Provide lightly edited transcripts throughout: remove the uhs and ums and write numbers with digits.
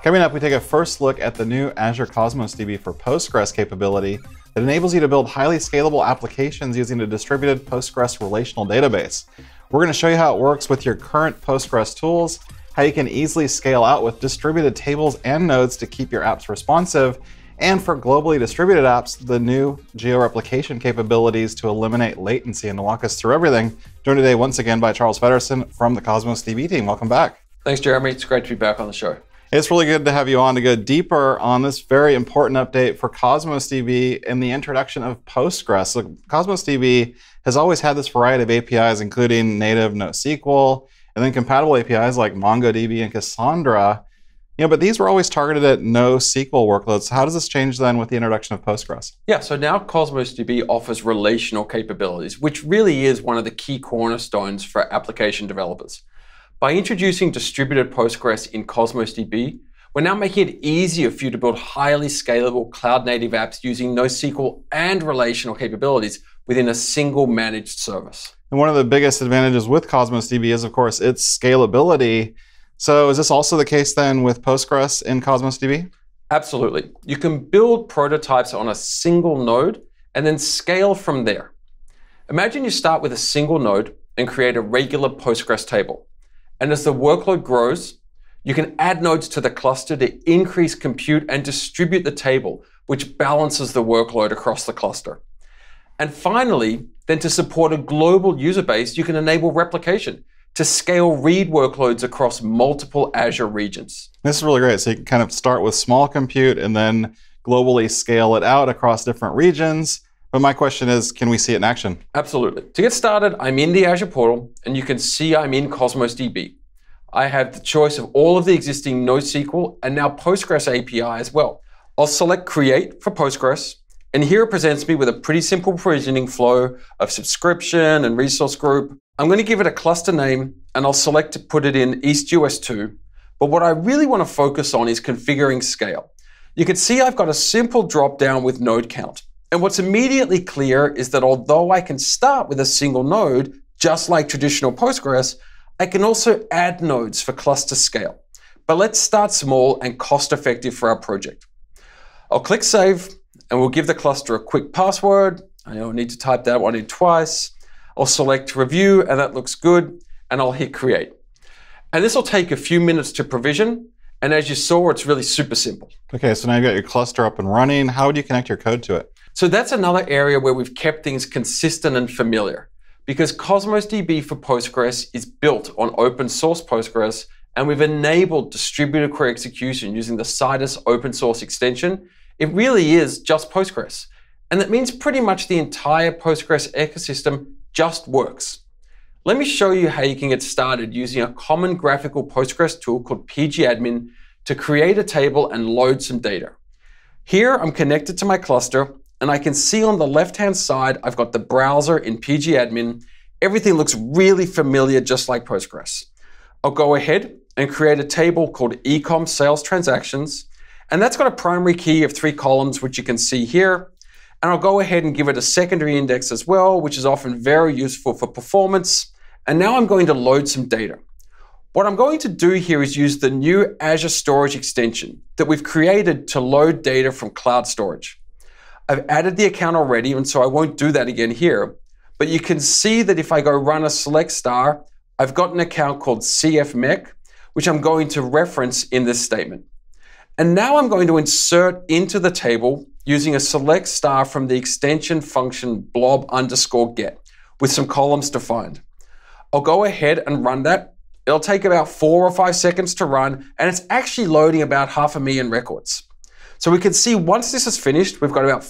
Coming up, we take a first look at the new Azure Cosmos DB for Postgres capability that enables you to build highly scalable applications using a distributed Postgres relational database. We're going to show you how it works with your current Postgres tools, how you can easily scale out with distributed tables and nodes to keep your apps responsive, and for globally distributed apps, the new geo-replication capabilities to eliminate latency. And to walk us through everything, joined today once again by Charles Feddersen from the Cosmos DB team. Welcome back. Thanks, Jeremy. It's great to be back on the show. It's really good to have you on to go deeper on this very important update for Cosmos DB and the introduction of Postgres. So Cosmos DB has always had this variety of APIs, including native NoSQL, and then compatible APIs like MongoDB and Cassandra. But these were always targeted at NoSQL workloads. So how does this change then with the introduction of Postgres? Yeah, so now Cosmos DB offers relational capabilities, which really is one of the key cornerstones for application developers. By introducing distributed Postgres in Cosmos DB, we're now making it easier for you to build highly scalable cloud-native apps using NoSQL and relational capabilities within a single managed service. And one of the biggest advantages with Cosmos DB is, of course, its scalability. So is this also the case then with Postgres in Cosmos DB? Absolutely. You can build prototypes on a single node and then scale from there. Imagine you start with a single node and create a regular Postgres table. And as the workload grows, you can add nodes to the cluster to increase compute and distribute the table, which balances the workload across the cluster. And finally, then to support a global user base, you can enable replication to scale read workloads across multiple Azure regions. This is really great. So you can kind of start with small compute and then globally scale it out across different regions. But my question is, can we see it in action? Absolutely. To get started, I'm in the Azure portal, and you can see I'm in Cosmos DB. I have the choice of all of the existing NoSQL and now Postgres API as well. I'll select Create for Postgres, and here it presents me with a pretty simple provisioning flow of subscription and resource group. I'm going to give it a cluster name, and I'll select to put it in East US 2. But what I really want to focus on is configuring scale. You can see I've got a simple drop-down with node count. And what's immediately clear is that although I can start with a single node, just like traditional Postgres, I can also add nodes for cluster scale. But let's start small and cost-effective for our project. I'll click Save, and we'll give the cluster a quick password. I don't need to type that one in twice. I'll select Review, and that looks good, and I'll hit Create. And this will take a few minutes to provision, and as you saw, it's really super simple. Okay, so now you've got your cluster up and running. How would you connect your code to it? So that's another area where we've kept things consistent and familiar, because Cosmos DB for Postgres is built on open source Postgres, and we've enabled distributed query execution using the Citus open source extension. It really is just Postgres. And that means pretty much the entire Postgres ecosystem just works. Let me show you how you can get started using a common graphical Postgres tool called pgadmin to create a table and load some data. Here I'm connected to my cluster, and I can see on the left-hand side, I've got the browser in pgadmin. Everything looks really familiar, just like Postgres. I'll go ahead and create a table called ecom sales transactions, and that's got a primary key of 3 columns, which you can see here. And I'll go ahead and give it a secondary index as well, which is often very useful for performance. And now I'm going to load some data. What I'm going to do here is use the new Azure Storage extension that we've created to load data from cloud storage. I've added the account already, and so I won't do that again here. But you can see that if I go run a select star, I've got an account called CFMech, which I'm going to reference in this statement. And now I'm going to insert into the table using a select star from the extension function blob_get with some columns defined. I'll go ahead and run that. It'll take about 4 or 5 seconds to run, and it's actually loading about 500,000 records. So we can see once this is finished, we've got about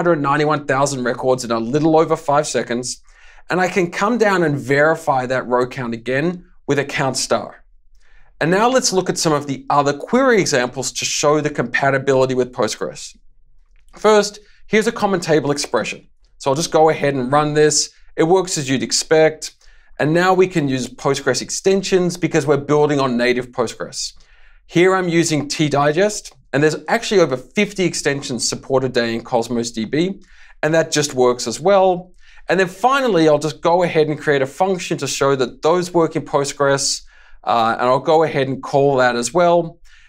491,000 records in a little over 5 seconds, and I can come down and verify that row count again with a count star. And now let's look at some of the other query examples to show the compatibility with Postgres. First, here's a common table expression. So I'll just go ahead and run this. It works as you'd expect. And now we can use Postgres extensions because we're building on native Postgres. Here I'm using tdigest, and there's actually over 50 extensions supported today in Cosmos DB, and that just works as well. And then finally, I'll just go ahead and create a function to show that those work in Postgres, and I'll go ahead and call that as well.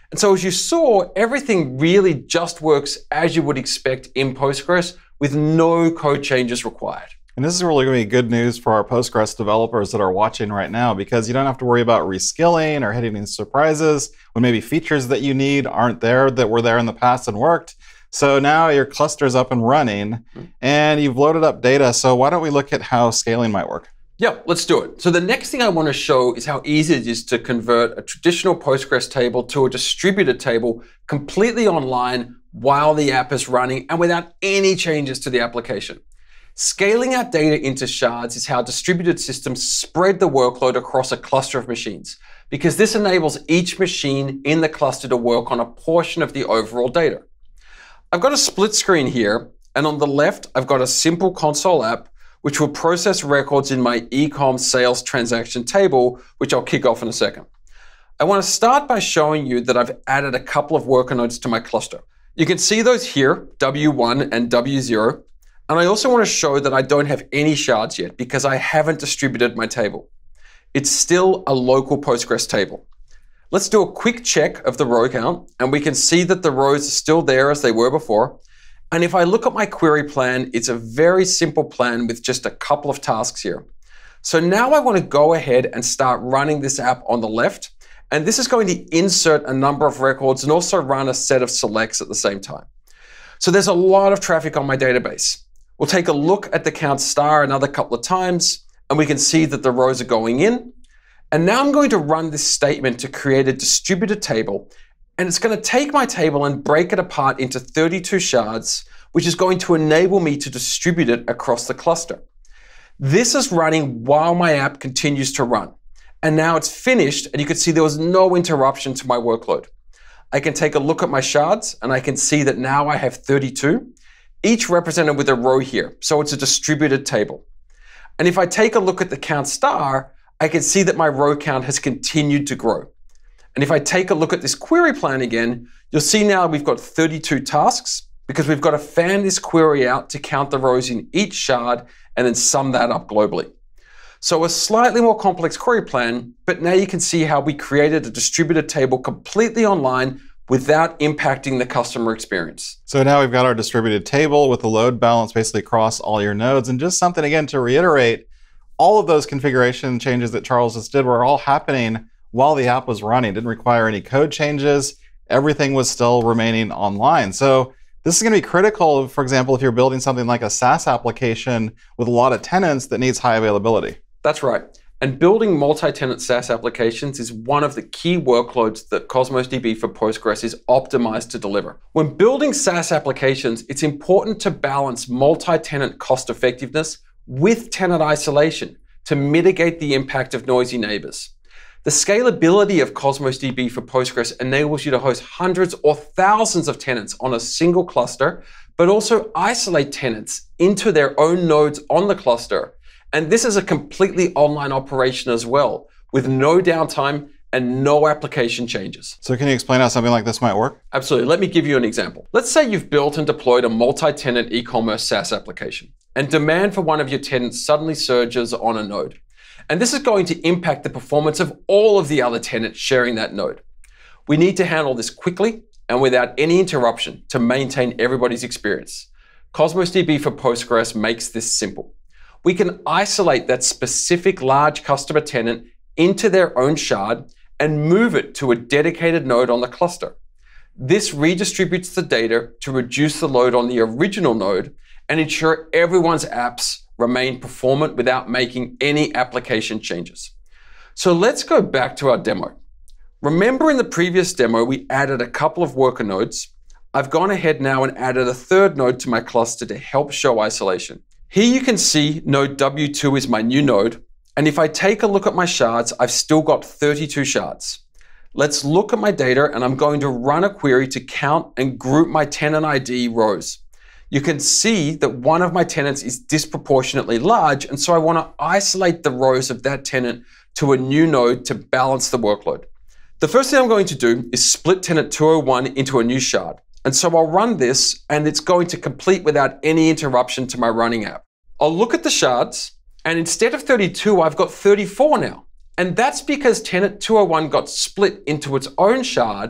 And so as you saw, everything really just works as you would expect in Postgres with no code changes required. And this is really going to be good news for our Postgres developers that are watching right now, because you don't have to worry about reskilling or hitting any surprises when maybe features that you need aren't there that were there in the past and worked. So now your cluster's up and running and you've loaded up data. So why don't we look at how scaling might work? Yeah, let's do it. So the next thing I want to show is how easy it is to convert a traditional Postgres table to a distributed table completely online while the app is running and without any changes to the application. Scaling our data into shards is how distributed systems spread the workload across a cluster of machines, because this enables each machine in the cluster to work on a portion of the overall data. I've got a split screen here, and on the left, I've got a simple console app which will process records in my e-com sales transaction table, which I'll kick off in a second. I want to start by showing you that I've added a couple of worker nodes to my cluster. You can see those here, W1 and W0. And I also want to show that I don't have any shards yet because I haven't distributed my table. It's still a local Postgres table. Let's do a quick check of the row count, and we can see that the rows are still there as they were before. And if I look at my query plan, it's a very simple plan with just a couple of tasks here. So now I want to go ahead and start running this app on the left. And this is going to insert a number of records and also run a set of selects at the same time. So there's a lot of traffic on my database. We'll take a look at the count star another couple of times, and we can see that the rows are going in. And now I'm going to run this statement to create a distributed table. And it's going to take my table and break it apart into 32 shards, which is going to enable me to distribute it across the cluster. This is running while my app continues to run. And now it's finished, and you can see there was no interruption to my workload. I can take a look at my shards, and I can see that now I have 32, each represented with a row here. So it's a distributed table. And if I take a look at the count star, I can see that my row count has continued to grow. And if I take a look at this query plan again, you'll see now we've got 32 tasks because we've got to fan this query out to count the rows in each shard and then sum that up globally. So a slightly more complex query plan, but now you can see how we created a distributed table completely online without impacting the customer experience. So now we've got our distributed table with the load balance basically across all your nodes. And just something again to reiterate, all of those configuration changes that Charles just did were all happening while the app was running. It didn't require any code changes. Everything was still remaining online. So this is going to be critical, for example, if you're building something like a SaaS application with a lot of tenants that needs high availability. That's right. And building multi-tenant SaaS applications is one of the key workloads that Cosmos DB for Postgres is optimized to deliver. When building SaaS applications, it's important to balance multi-tenant cost effectiveness with tenant isolation to mitigate the impact of noisy neighbors. The scalability of Cosmos DB for Postgres enables you to host hundreds or thousands of tenants on a single cluster, but also isolate tenants into their own nodes on the cluster. And this is a completely online operation as well, with no downtime and no application changes. So can you explain how something like this might work? Absolutely. Let me give you an example. Let's say you've built and deployed a multi-tenant e-commerce SaaS application, and demand for one of your tenants suddenly surges on a node. And this is going to impact the performance of all of the other tenants sharing that node. We need to handle this quickly and without any interruption to maintain everybody's experience. Cosmos DB for Postgres makes this simple. We can isolate that specific large customer tenant into their own shard and move it to a dedicated node on the cluster. This redistributes the data to reduce the load on the original node and ensure everyone's apps remain performant without making any application changes. So let's go back to our demo. Remember in the previous demo, we added a couple of worker nodes. I've gone ahead now and added a third node to my cluster to help show isolation. Here you can see node W2 is my new node. And if I take a look at my shards, I've still got 32 shards. Let's look at my data, and I'm going to run a query to count and group my tenant ID rows. You can see that one of my tenants is disproportionately large, and so I want to isolate the rows of that tenant to a new node to balance the workload. The first thing I'm going to do is split tenant 201 into a new shard. And so I'll run this, and it's going to complete without any interruption to my running app. I'll look at the shards, and instead of 32, I've got 34 now. And that's because tenant 201 got split into its own shard,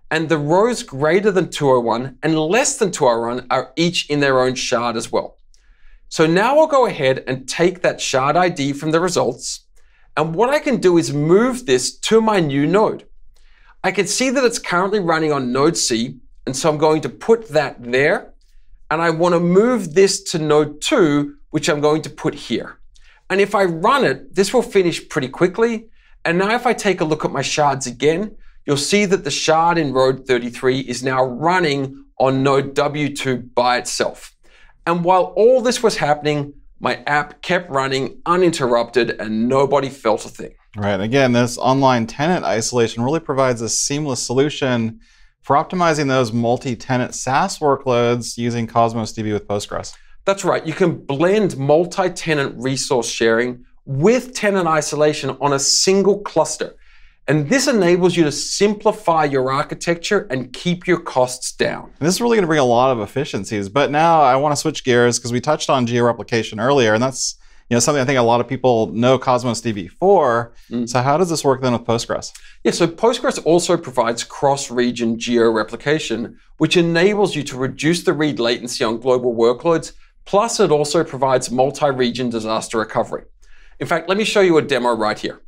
And the rows greater than 201 and less than 201 are each in their own shard as well. So now I'll go ahead and take that shard ID from the results. And what I can do is move this to my new node. I can see that it's currently running on node C. And so I'm going to put that there. And I want to move this to node 2, which I'm going to put here. And if I run it, this will finish pretty quickly. And now if I take a look at my shards again, you'll see that the shard in row 33 is now running on node W2 by itself. And while all this was happening, my app kept running uninterrupted and nobody felt a thing. Right. Again, this online tenant isolation really provides a seamless solution for optimizing those multi-tenant SaaS workloads using Cosmos DB with Postgres. That's right. You can blend multi-tenant resource sharing with tenant isolation on a single cluster. And this enables you to simplify your architecture and keep your costs down. This is really going to bring a lot of efficiencies. But now I want to switch gears because we touched on geo-replication earlier, and that's something I think a lot of people know Cosmos DB for. So how does this work then with Postgres? Yeah, so Postgres also provides cross-region geo-replication, which enables you to reduce the read latency on global workloads. Plus, it also provides multi-region disaster recovery. In fact, let me show you a demo right here.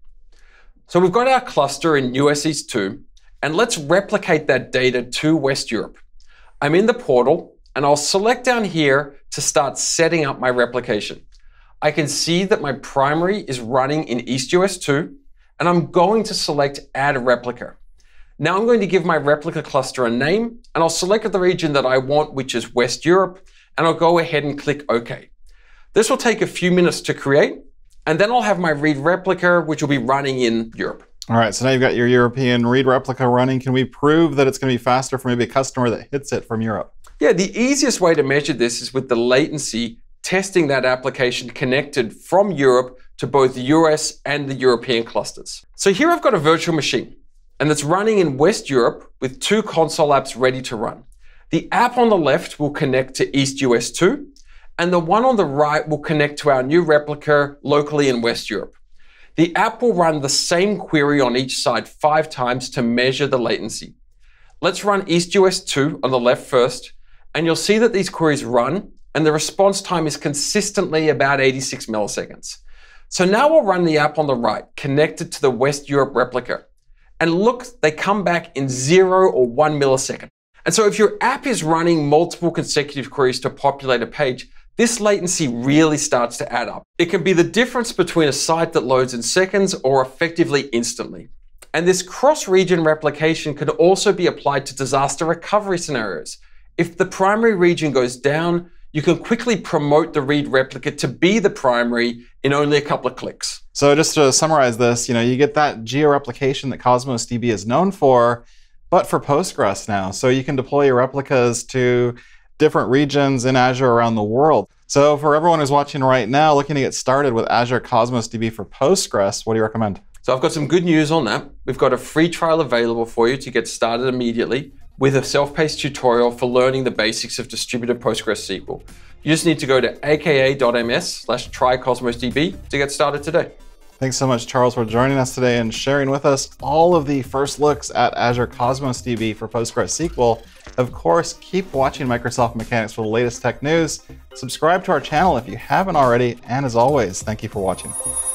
So we've got our cluster in US East 2, and let's replicate that data to West Europe. I'm in the portal, and I'll select down here to start setting up my replication. I can see that my primary is running in East US 2, and I'm going to select Add a Replica. Now I'm going to give my replica cluster a name, and I'll select the region that I want, which is West Europe, and I'll go ahead and click OK. This will take a few minutes to create, and then I'll have my read replica, which will be running in Europe. All right, so now you've got your European read replica running. Can we prove that it's going to be faster for maybe a customer that hits it from Europe? Yeah, the easiest way to measure this is with the latency, testing that application connected from Europe to both the US and the European clusters. So here I've got a virtual machine, and it's running in West Europe with 2 console apps ready to run. The app on the left will connect to East US 2, and the one on the right will connect to our new replica locally in West Europe. The app will run the same query on each side 5 times to measure the latency. Let's run East US 2 on the left first, and you'll see that these queries run, and the response time is consistently about 86 milliseconds. So now we'll run the app on the right, connected to the West Europe replica. And look, they come back in 0 or 1 millisecond. And so if your app is running multiple consecutive queries to populate a page, this latency really starts to add up. It can be the difference between a site that loads in seconds or effectively instantly. And this cross-region replication can also be applied to disaster recovery scenarios. If the primary region goes down, you can quickly promote the read replica to be the primary in only a couple of clicks. So just to summarize this, you get that geo-replication that Cosmos DB is known for, but for Postgres now. So you can deploy your replicas to different regions in Azure around the world. So for everyone who's watching right now, looking to get started with Azure Cosmos DB for Postgres, what do you recommend? So I've got some good news on that. We've got a free trial available for you to get started immediately with a self-paced tutorial for learning the basics of distributed PostgreSQL. You just need to go to aka.ms/trycosmosdb to get started today. Thanks so much, Charles, for joining us today and sharing with us all of the first looks at Azure Cosmos DB for PostgreSQL. Of course, keep watching Microsoft Mechanics for the latest tech news. Subscribe to our channel if you haven't already. And as always, thank you for watching.